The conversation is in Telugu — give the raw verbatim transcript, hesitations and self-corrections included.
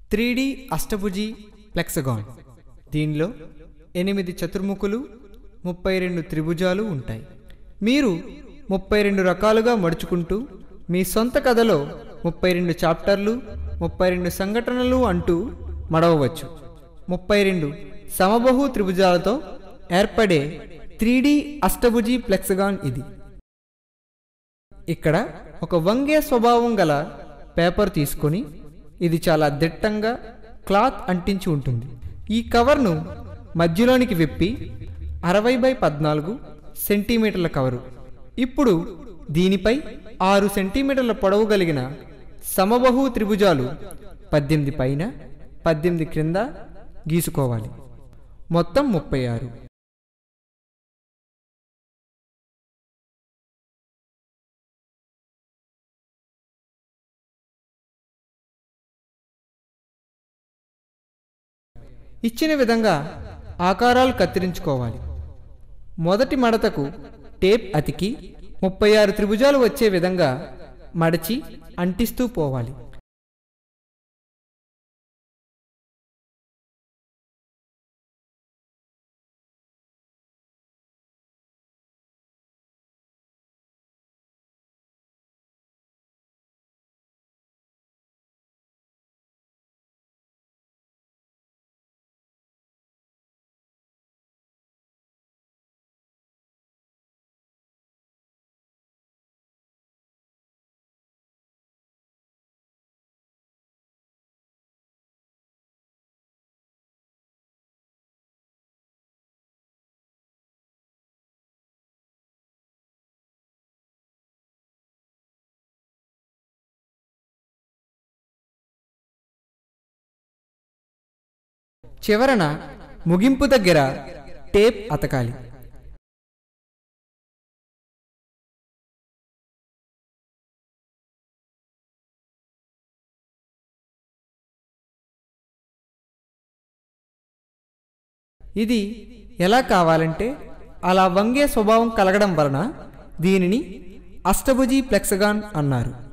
త్రీ డి అష్టభుజి ప్లెక్సగాన్. దీనిలో ఎనిమిది చతుర్ముఖులు, ముప్పై రెండు త్రిభుజాలు ఉంటాయి. మీరు ముప్పై రెండు రకాలుగా మడుచుకుంటూ మీ సొంత కథలో ముప్పై రెండు చాప్టర్లు, ముప్పై రెండు సంఘటనలు అంటూ మడవవచ్చు. ముప్పై రెండు సమబహు త్రిభుజాలతో ఏర్పడే త్రీ డి అష్టభుజి ప్లెక్సగాన్ ఇది. ఇక్కడ ఒక వంగే స్వభావం గల పేపర్ తీసుకొని ఇది చాలా దిట్టంగా క్లాత్ అంటించి ఉంటుంది. ఈ కవర్ను మధ్యలోనికి విప్పి అరవై బై పద్నాలుగు సెంటీమీటర్ల కవరు. ఇప్పుడు దీనిపై ఆరు సెంటీమీటర్ల పొడవు కలిగిన సమబహు త్రిభుజాలు పద్దెనిమిది పైన పద్దెనిమిది క్రింద గీసుకోవాలి. మొత్తం ముప్పై ఆరు. ఇచ్చిన విధంగా ఆకారాలు కత్తిరించుకోవాలి. మొదటి మడతకు టేప్ అతికి ముప్పై ఆరు త్రిభుజాలు వచ్చే విధంగా మడచి అంటిస్తూ పోవాలి. చివరన ముగింపు దగ్గర టేప్ అతకాలి. ఇది ఎలా కావాలంటే అలా వంగే స్వభావం కలగడం వలన దీనిని అష్టభుజి ప్లెక్సగాన్ అన్నారు.